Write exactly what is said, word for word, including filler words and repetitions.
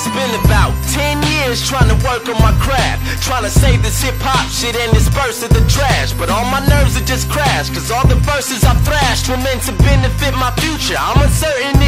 Spent about ten years trying to work on my craft, trying to save this hip-hop shit and disperse of the trash. But all my nerves have just crashed, cause all the verses I thrashed were meant to benefit my future. I'm uncertain